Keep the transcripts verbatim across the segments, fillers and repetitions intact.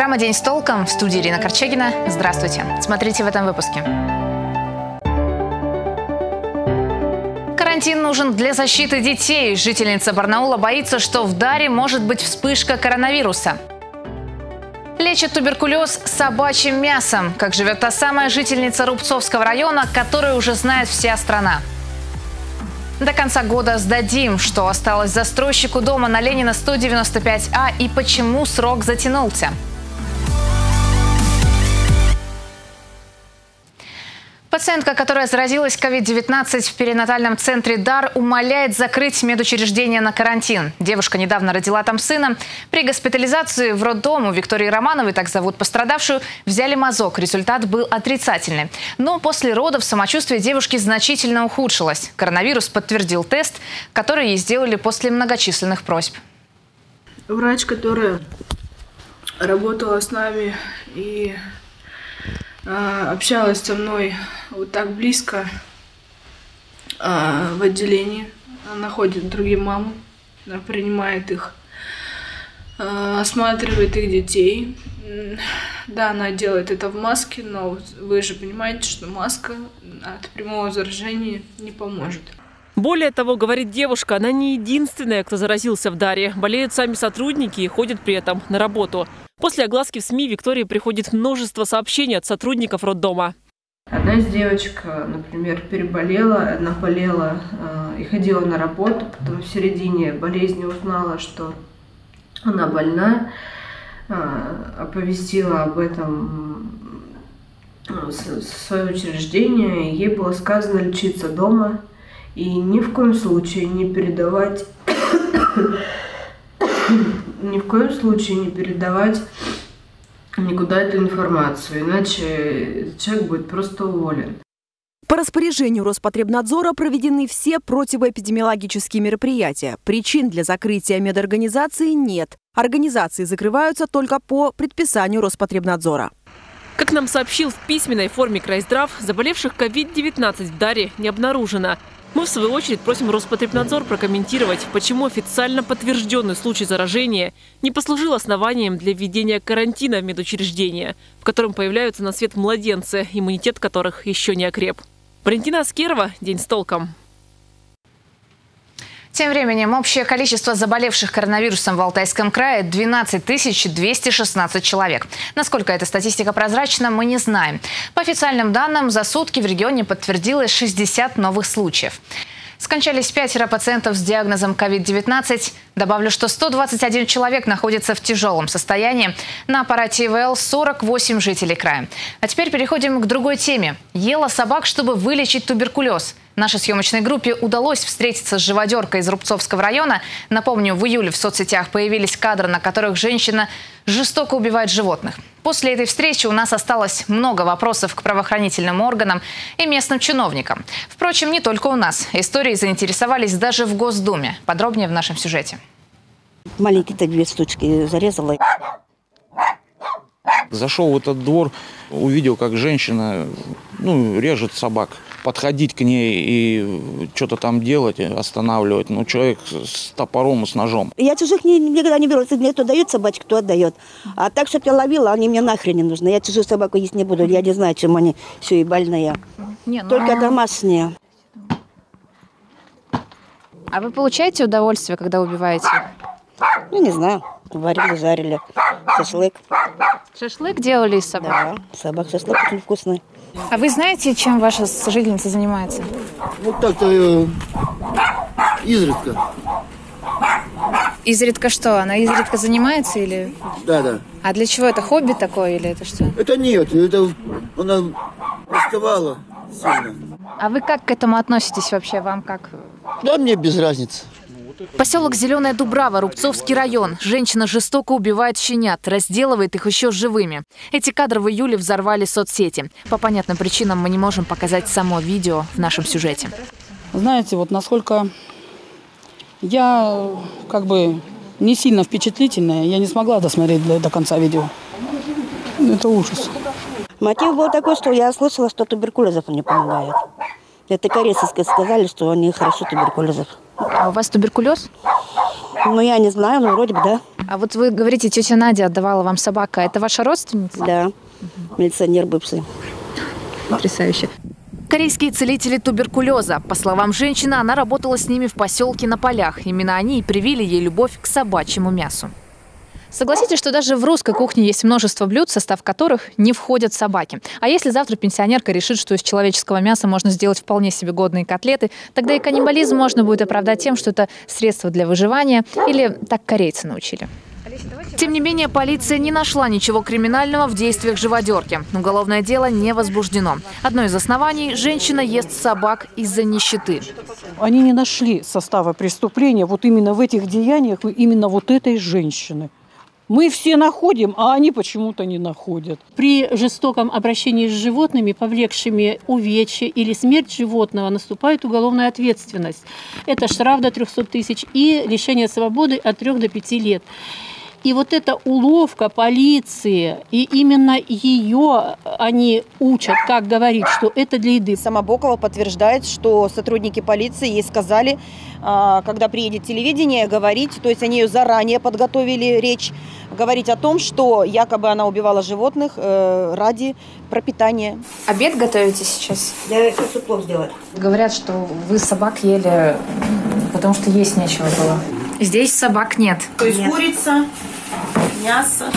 Программа «День с толком» в студии Ирина Корчагина. Здравствуйте. Смотрите в этом выпуске. Карантин нужен для защиты детей. Жительница Барнаула боится, что в Даре может быть вспышка коронавируса. Лечат туберкулез собачьим мясом. Как живет та самая жительница Рубцовского района, которую уже знает вся страна. До конца года сдадим, что осталось застройщику дома на Ленина сто девяносто пять А и почему срок затянулся. Пациентка, которая заразилась ковид девятнадцать в перинатальном центре «Дар», умоляет закрыть медучреждение на карантин. Девушка недавно родила там сына. При госпитализации в роддом у Виктории Романовой, так зовут пострадавшую, взяли мазок. Результат был отрицательный. Но после родов самочувствие девушки значительно ухудшилось. Коронавирус подтвердил тест, который ей сделали после многочисленных просьб. Врач, которая работала с нами и общалась со мной вот так близко в отделении. Она ходит к другим мамам, она принимает их, осматривает их детей. Да, она делает это в маске, но вы же понимаете, что маска от прямого заражения не поможет. Более того, говорит девушка, она не единственная, кто заразился в Даре. Болеют сами сотрудники и ходят при этом на работу. После огласки в СМИ Виктории приходит множество сообщений от сотрудников роддома. Одна из девочек, например, переболела, одна болела э, и ходила на работу, потом в середине болезни узнала, что она больна, э, оповестила об этом э, свое учреждение, и ей было сказано лечиться дома и ни в коем случае не передавать ни в коем случае не передавать никуда эту информацию, иначе человек будет просто уволен. По распоряжению Роспотребнадзора проведены все противоэпидемиологические мероприятия. Причин для закрытия медорганизации нет. Организации закрываются только по предписанию Роспотребнадзора. Как нам сообщил в письменной форме Крайздрав, заболевших ковид девятнадцать в Даре не обнаружено. Мы, в свою очередь, просим Роспотребнадзор прокомментировать, почему официально подтвержденный случай заражения не послужил основанием для введения карантина в медучреждение, в котором появляются на свет младенцы, иммунитет которых еще не окреп. Валентина Аскерова, «День с толком». Тем временем общее количество заболевших коронавирусом в Алтайском крае – двенадцать тысяч двести шестнадцать человек. Насколько эта статистика прозрачна, мы не знаем. По официальным данным, за сутки в регионе подтвердилось шестьдесят новых случаев. Скончались пятеро пациентов с диагнозом ковид девятнадцать. Добавлю, что сто двадцать один человек находится в тяжелом состоянии. На аппарате ИВЛ сорок восемь жителей края. А теперь переходим к другой теме. Ела собак, чтобы вылечить туберкулез. Нашей съемочной группе удалось встретиться с живодеркой из Рубцовского района. Напомню, в июле в соцсетях появились кадры, на которых женщина жестоко убивает животных. После этой встречи у нас осталось много вопросов к правоохранительным органам и местным чиновникам. Впрочем, не только у нас. Историей заинтересовались даже в Госдуме. Подробнее в нашем сюжете. Маленькие-то две штучки зарезала. Зашел в этот двор, увидел, как женщина ну, режет собак. Подходить к ней и что-то там делать, останавливать. Ну, человек с топором и с ножом. Я чужих не, никогда не беру. Если мне кто дает собачку, кто отдает. А так, чтобы я ловила, они мне нахрен не нужны. Я чужую собаку есть не буду. Я не знаю, чем они все и больные. Не, ну... Только домашние. А вы получаете удовольствие, когда убиваете? Ну, не знаю. Варили, жарили. Шашлык. Шашлык делали из собак? Да, собак шашлык очень вкусный. А вы знаете, чем ваша жительница занимается? Вот так-то э, изредка. Изредка что? Она изредка занимается или? Да, да. А для чего это? Хобби такое или это что? Это нет, это она рисковала сильно. А вы как к этому относитесь вообще? Вам как? Да, мне без разницы. Поселок Зеленая Дубрава, Рубцовский район. Женщина жестоко убивает щенят, разделывает их еще живыми. Эти кадры в июле взорвали соцсети. По понятным причинам мы не можем показать само видео в нашем сюжете. Знаете, вот насколько я как бы не сильно впечатлительная, я не смогла досмотреть до, до конца видео. Это ужас. Мотив был такой, что я слышала, что туберкулезов не помогает. Это корейцы сказали, что они хорошо туберкулезов. А у вас туберкулез? Ну, я не знаю, но вроде бы да. А вот вы говорите, тетя Надя отдавала вам собака. Это ваша родственница? Да, милиционер бывший. Потрясающе. Корейские целители туберкулеза. По словам женщины, она работала с ними в поселке на полях. Именно они и привили ей любовь к собачьему мясу. Согласитесь, что даже в русской кухне есть множество блюд, в состав которых не входят собаки. А если завтра пенсионерка решит, что из человеческого мяса можно сделать вполне себе годные котлеты, тогда и каннибализм можно будет оправдать тем, что это средство для выживания, или так корейцы научили. Тем не менее, полиция не нашла ничего криминального в действиях живодерки. Уголовное дело не возбуждено. Одно из оснований – женщина ест собак из-за нищеты. Они не нашли состава преступления вот именно в этих деяниях, именно вот этой женщины. Мы все находим, а они почему-то не находят. При жестоком обращении с животными, повлекшими увечья или смерть животного, наступает уголовная ответственность. Это штраф до трёхсот тысяч и лишение свободы от трёх до пяти лет. И вот эта уловка полиции, и именно ее они учат, как говорить, что это для еды. Сама Бокова подтверждает, что сотрудники полиции ей сказали, когда приедет телевидение, говорить, то есть они ее заранее подготовили речь, говорить о том, что якобы она убивала животных ради пропитания. Обед готовите сейчас? Я хочу плов сделать. Говорят, что вы собак ели, потому что есть нечего было. Здесь собак нет. То есть нет. Курица, мясо,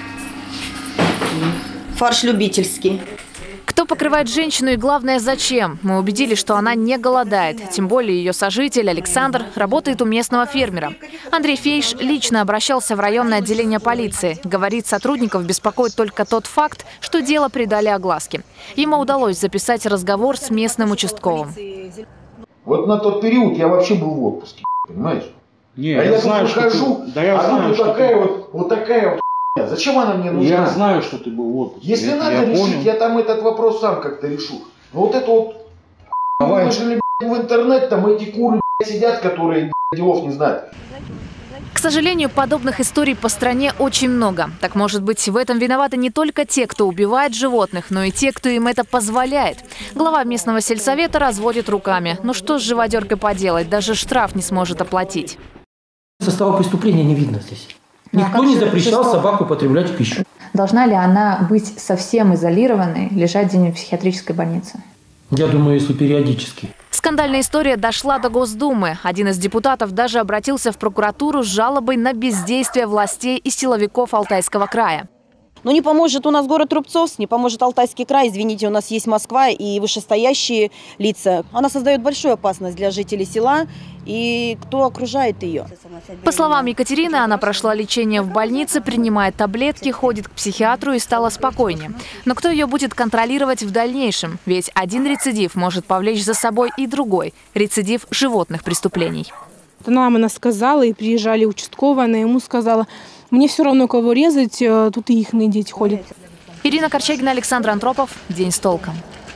фарш любительский. Кто покрывает женщину и, главное, зачем? Мы убедились, что она не голодает. Тем более ее сожитель Александр работает у местного фермера. Андрей Фейш лично обращался в районное отделение полиции. Говорит, сотрудников беспокоит только тот факт, что дело придали огласке. Ему удалось записать разговор с местным участковым. Вот на тот период я вообще был в отпуске, понимаешь? Не, а я, я знаю, тут что хожу, ты... да, я а знаю, тут что такая ты... вот, вот такая вот хуйня. Зачем она мне нужна? Я знаю, что ты был в отпуске. Если я, надо я решить, понял. я там этот вопрос сам как-то решу. Но вот это вот, Давай. выложили в интернет, там эти куры сидят, которые делов не знают. К сожалению, подобных историй по стране очень много. Так, может быть, в этом виноваты не только те, кто убивает животных, но и те, кто им это позволяет. Глава местного сельсовета разводит руками. Ну что с живодеркой поделать, даже штраф не сможет оплатить. Состава преступления не видно здесь. Никто а не запрещал что? собаку употреблять в пищу. Должна ли она быть совсем изолированной, лежать где-нибудь в психиатрической больнице? Я думаю, если периодически. Скандальная история дошла до Госдумы. Один из депутатов даже обратился в прокуратуру с жалобой на бездействие властей и силовиков Алтайского края. Ну не поможет у нас город Рубцовск, не поможет Алтайский край. Извините, у нас есть Москва и вышестоящие лица. Она создает большую опасность для жителей села и кто окружает ее. По словам Екатерины, она прошла лечение в больнице, принимает таблетки, ходит к психиатру и стала спокойнее. Но кто ее будет контролировать в дальнейшем? Ведь один рецидив может повлечь за собой и другой – рецидив животных преступлений. Нам она сказала, и приезжали участковые, она ему сказала: мне все равно кого резать, тут и их дети ходят. Ирина Корчагина, Александр Антропов. День с толком.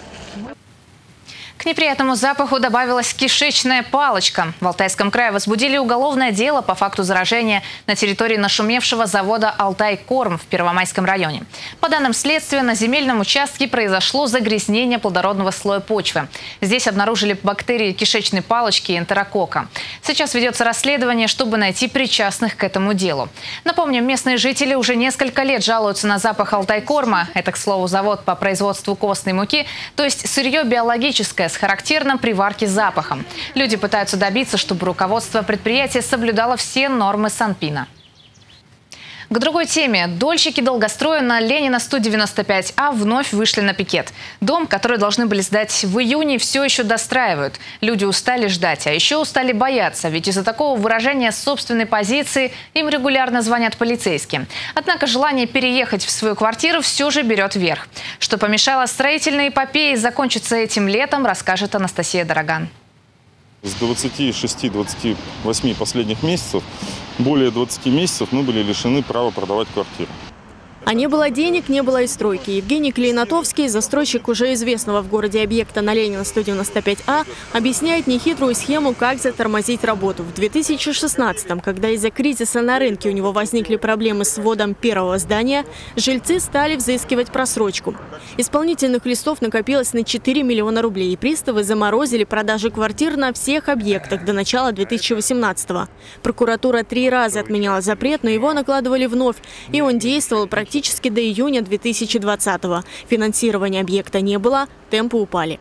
К неприятному запаху добавилась кишечная палочка. В Алтайском крае возбудили уголовное дело по факту заражения на территории нашумевшего завода «Алтай-Корм» в Первомайском районе. По данным следствия, на земельном участке произошло загрязнение плодородного слоя почвы. Здесь обнаружили бактерии кишечной палочки и энтерококка. Сейчас ведется расследование, чтобы найти причастных к этому делу. Напомним, местные жители уже несколько лет жалуются на запах «Алтай-Корма». Это, к слову, завод по производству костной муки, то есть сырье биологическое, с характерным при варке запахом. Люди пытаются добиться, чтобы руководство предприятия соблюдало все нормы Санпина. К другой теме. Дольщики долгостроя на Ленина сто девяносто пять А вновь вышли на пикет. Дом, который должны были сдать в июне, все еще достраивают. Люди устали ждать, а еще устали бояться, ведь из-за такого выражения собственной позиции им регулярно звонят полицейские. Однако желание переехать в свою квартиру все же берет верх. Что помешало строительной эпопее закончиться этим летом, расскажет Анастасия Дороган. С двадцати шести — двадцати восьми последних месяцев, более двадцати месяцев мы были лишены права продавать квартиру. А не было денег, не было и стройки. Евгений Клейнотовский, застройщик уже известного в городе объекта на Ленина сто девяносто пять А, объясняет нехитрую схему, как затормозить работу. В две тысячи шестнадцатом, когда из-за кризиса на рынке у него возникли проблемы с вводом первого здания, жильцы стали взыскивать просрочку. Исполнительных листов накопилось на четыре миллиона рублей, и приставы заморозили продажи квартир на всех объектах до начала две тысячи восемнадцатого. Прокуратура три раза отменяла запрет, но его накладывали вновь, и он действовал практически Практически до июня две тысячи двадцатого. Финансирования объекта не было, темпы упали.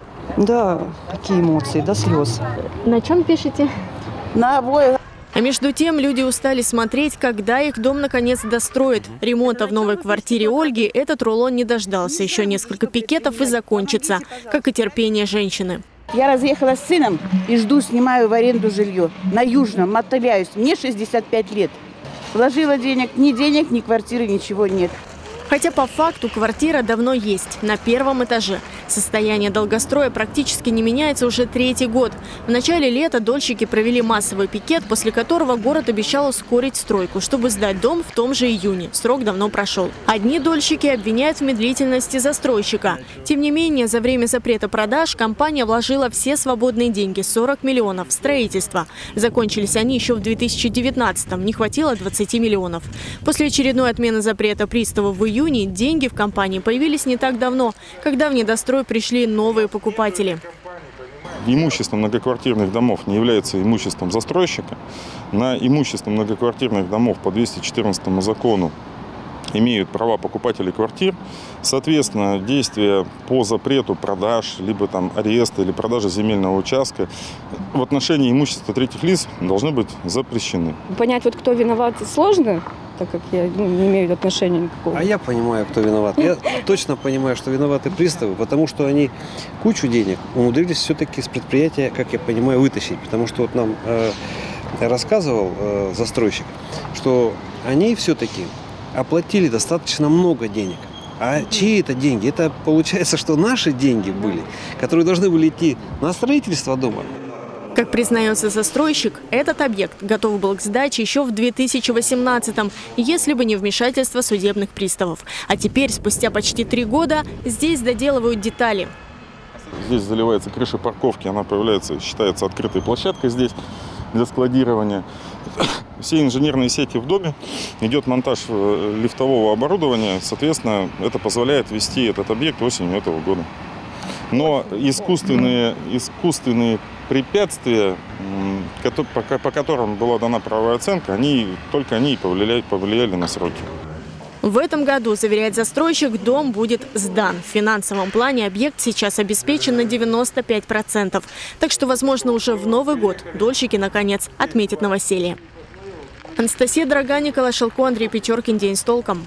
Да, такие эмоции, до слез. На чем пишете? На обоих. А между тем люди устали смотреть, когда их дом наконец достроят. Ремонта в новой квартире Ольги этот рулон не дождался. Еще несколько пикетов и закончится, как и терпение женщины. Я разъехала с сыном и жду, снимаю в аренду жилье. На Южном, мотыляюсь. Мне шестьдесят пять лет. Вложила денег, ни денег, ни квартиры, ничего нет. Хотя по факту квартира давно есть, на первом этаже. Состояние долгостроя практически не меняется уже третий год. В начале лета дольщики провели массовый пикет, после которого город обещал ускорить стройку, чтобы сдать дом в том же июне. Срок давно прошел. Одни дольщики обвиняют в медлительности застройщика. Тем не менее, за время запрета продаж компания вложила все свободные деньги – сорок миллионов – в строительство. Закончились они еще в две тысячи девятнадцатом, не хватило двадцати миллионов. После очередной отмены запрета приставов в июне деньги в компании появились не так давно, когда в недострой пришли новые покупатели. Имущество многоквартирных домов не является имуществом застройщика. На имущество многоквартирных домов по двести четырнадцатому закону имеют права покупатели квартир. Соответственно, действия по запрету продаж, либо там ареста или продажи земельного участка в отношении имущества третьих лиц должны быть запрещены. Понять, вот кто виноват, сложно, так как я ну, не имею отношения никакого. А я понимаю, кто виноват. Я точно понимаю, что виноваты приставы, потому что они кучу денег умудрились все-таки с предприятия, как я понимаю, вытащить. Потому что вот нам э, рассказывал э, застройщик, что они все-таки оплатили достаточно много денег. А чьи это деньги? Это получается, что наши деньги были, которые должны были идти на строительство дома. Как признается застройщик, этот объект готов был к сдаче еще в две тысячи восемнадцатом, если бы не вмешательство судебных приставов. А теперь, спустя почти три года, здесь доделывают детали. Здесь заливается крыша парковки, она появляется, считается открытой площадкой здесь для складирования. Все инженерные сети в доме, идет монтаж лифтового оборудования, соответственно, это позволяет вести этот объект осенью этого года. Но искусственные, искусственные препятствия, по которым была дана правовая оценка, они, только они повлияли, повлияли на сроки. В этом году, заверяет застройщик, дом будет сдан. В финансовом плане объект сейчас обеспечен на девяносто пять процентов. Так что, возможно, уже в Новый год дольщики, наконец, отметят новоселье. Анастасия Дорога, Николай Шелко, Андрей Печоркин. День с толком.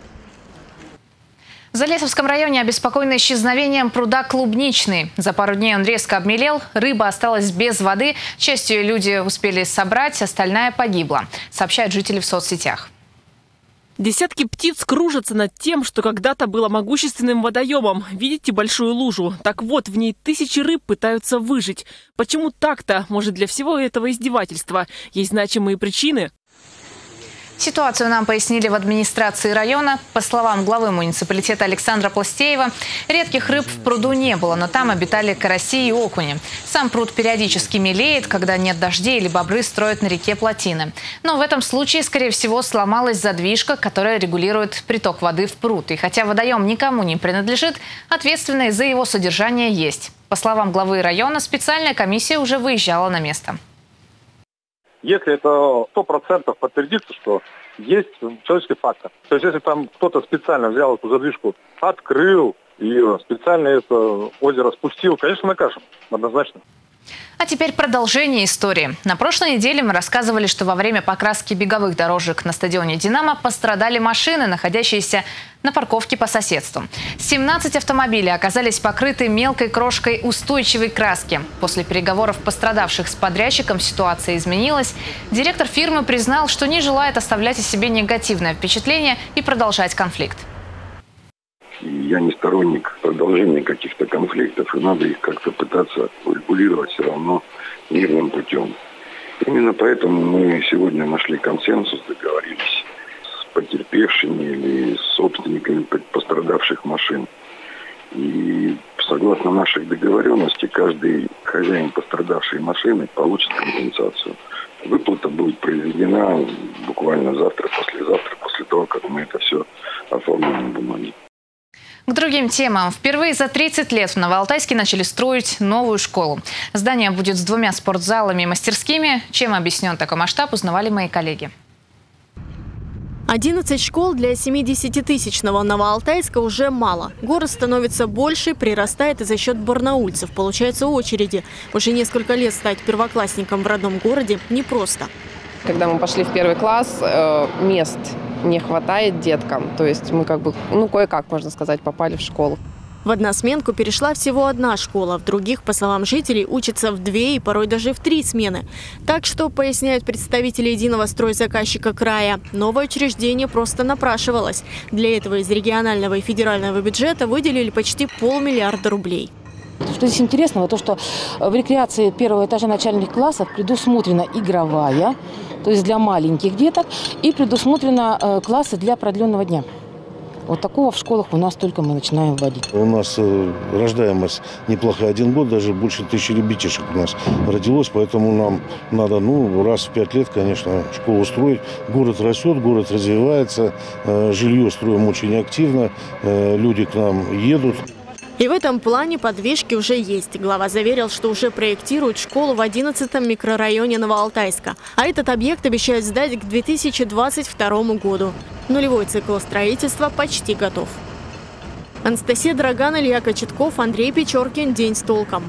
В Залесовском районе обеспокоены исчезновением пруда Клубничный. За пару дней он резко обмелел, рыба осталась без воды. Часть ее люди успели собрать, остальная погибла, сообщают жители в соцсетях. Десятки птиц кружатся над тем, что когда-то было могущественным водоемом. Видите большую лужу? Так вот, в ней тысячи рыб пытаются выжить. Почему так-то? Может, для всего этого издевательства есть значимые причины? Ситуацию нам пояснили в администрации района. По словам главы муниципалитета Александра Пластеева, редких рыб в пруду не было, но там обитали караси и окуни. Сам пруд периодически мелеет, когда нет дождей или бобры строят на реке плотины. Но в этом случае, скорее всего, сломалась задвижка, которая регулирует приток воды в пруд. И хотя водоем никому не принадлежит, ответственные за его содержание есть. По словам главы района, специальная комиссия уже выезжала на место. Если это сто процентов подтвердится, что есть человеческий фактор. То есть если там кто-то специально взял эту задвижку, открыл ее, специально это озеро спустил, конечно, накажем, однозначно. А теперь продолжение истории. На прошлой неделе мы рассказывали, что во время покраски беговых дорожек на стадионе «Динамо» пострадали машины, находящиеся на парковке по соседству. семнадцать автомобилей оказались покрыты мелкой крошкой устойчивой краски. После переговоров пострадавших с подрядчиком ситуация изменилась. Директор фирмы признал, что не желает оставлять о себе негативное впечатление и продолжать конфликт. Я не сторонник продолжения каких-то конфликтов, и надо их как-то пытаться урегулировать все равно мирным путем. Именно поэтому мы сегодня нашли консенсус, договорились с потерпевшими или с собственниками пострадавших машин. И согласно нашей договоренности, каждый хозяин пострадавшей машины получит компенсацию. Выплата будет произведена буквально завтра, послезавтра, после того, как мы это все оформим на бумаге. К другим темам. Впервые за тридцать лет в Новоалтайске начали строить новую школу. Здание будет с двумя спортзалами и мастерскими. Чем объяснен такой масштаб, узнавали мои коллеги. одиннадцать школ для семидесятитысячного Новоалтайска уже мало. Город становится больше, прирастает и за счет барнаульцев. Получаются очереди. Уже несколько лет стать первоклассником в родном городе непросто. Когда мы пошли в первый класс, мест не хватает деткам. То есть мы как бы, ну, кое-как, можно сказать, попали в школу. В односменку перешла всего одна школа. В других, по словам жителей, учатся в две и порой даже в три смены. Так что, поясняют представители единого стройзаказчика края, новое учреждение просто напрашивалось. Для этого из регионального и федерального бюджета выделили почти полмиллиарда рублей. Что здесь интересного, то что в рекреации первого этажа начальных классов предусмотрена игровая, то есть для маленьких деток, и предусмотрено э, классы для продленного дня. Вот такого в школах у нас только мы начинаем вводить. У нас э, рождаемость неплохая, один год, даже больше тысячи ребятишек у нас родилось, поэтому нам надо, ну, раз в пять лет, конечно, школу строить. Город растет, город развивается, э, жилье строим очень активно, э, люди к нам едут. И в этом плане подвижки уже есть. Глава заверил, что уже проектируют школу в одиннадцатом микрорайоне Новоалтайска. А этот объект обещают сдать к две тысячи двадцать второму году. Нулевой цикл строительства почти готов. Анастасия Драган, Илья Кочетков, Андрей Печоркин. День с толком.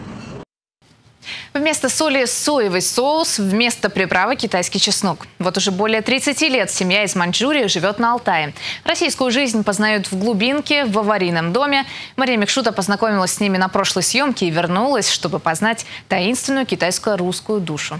Вместо соли соевый соус, вместо приправы китайский чеснок. Вот уже более тридцати лет семья из Маньчжурии живет на Алтае. Российскую жизнь познают в глубинке, в аварийном доме. Мария Микшута познакомилась с ними на прошлой съемке и вернулась, чтобы познать таинственную китайско-русскую душу.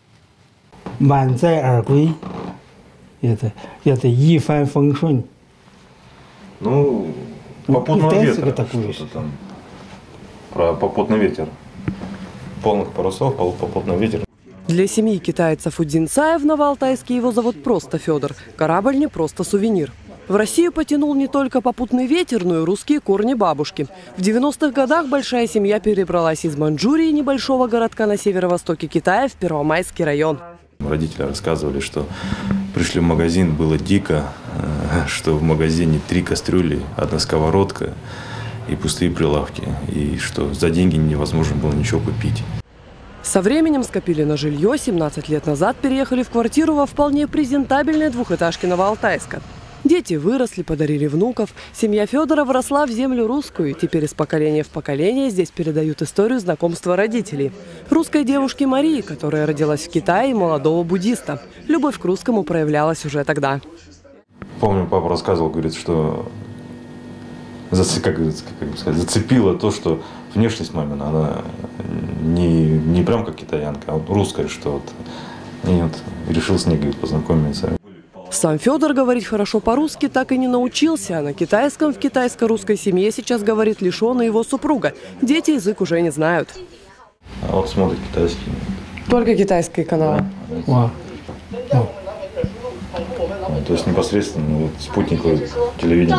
Это, это Йифан Фэншунь. Ну, попутного ветра, что-то там. Про попутный ветер. Полных парусов, попутный ветер. Для семьи китайцев Удинцая в Новоалтайске его зовут просто Федор. Корабль не просто сувенир. В Россию потянул не только попутный ветер, но и русские корни бабушки. В девяностых годах большая семья перебралась из Маньчжурии, небольшого городка на северо-востоке Китая, в Первомайский район. Родители рассказывали, что пришли в магазин, было дико, что в магазине три кастрюли, одна сковородка и пустые прилавки, и что за деньги невозможно было ничего купить. Со временем скопили на жилье, семнадцать лет назад переехали в квартиру во вполне презентабельной двухэтажке Новоалтайска. Дети выросли, подарили внуков. Семья Федора вросла в землю русскую, и теперь из поколения в поколение здесь передают историю знакомства родителей. Русской девушки Марии, которая родилась в Китае, и молодого буддиста. Любовь к русскому проявлялась уже тогда. Помню, папа рассказывал, говорит, что как, как сказать, зацепило то, что внешность мамина, она не, не прям как китаянка, а вот русская, что вот. И вот решил с ней, говорит, познакомиться. Сам Федор говорить хорошо по-русски так и не научился, а на китайском в китайско-русской семье сейчас говорит лишь он и его супруга. Дети язык уже не знают. А вот смотрит китайский. Только китайские каналы. Да. А, ну, то есть непосредственно ну, вот, спутниковое телевидение.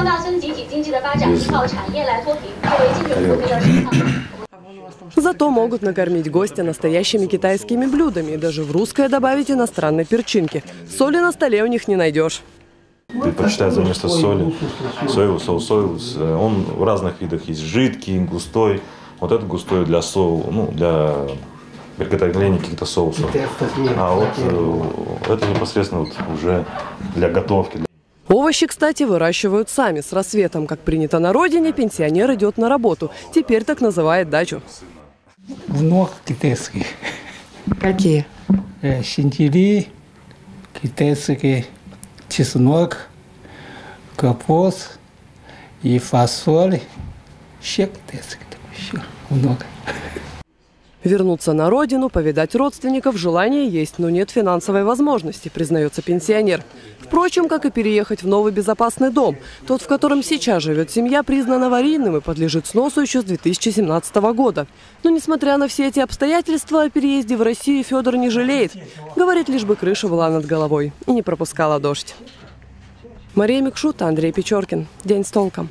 Без... Зато могут накормить гостя настоящими китайскими блюдами и даже в русское добавить иностранной перчинки. Соли на столе у них не найдешь. Предпочитают вместо соли соевый соус. соус. Он в разных видах есть. Жидкий, густой. Вот этот густой для соу, ну, для приготовления каких-то соусов. А вот это непосредственно вот уже для готовки. Овощи, кстати, выращивают сами. С рассветом, как принято на родине, пенсионер идет на работу. Теперь так называет дачу. Много китайских. Какие? Сельдерей, китайский чеснок, капуст и фасоль. Все китайские. Много. Вернуться на родину, повидать родственников, желание есть, но нет финансовой возможности, признается пенсионер. Впрочем, как и переехать в новый безопасный дом. Тот, в котором сейчас живет семья, признан аварийным и подлежит сносу еще с две тысячи семнадцатого года. Но несмотря на все эти обстоятельства, о переезде в Россию Федор не жалеет. Говорит, лишь бы крыша была над головой и не пропускала дождь. Мария Микшута, Андрей Печоркин. День с толком.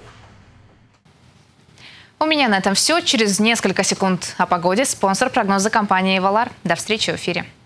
У меня на этом все. Через несколько секунд о погоде. Спонсор прогноза компании «Валар». До встречи в эфире.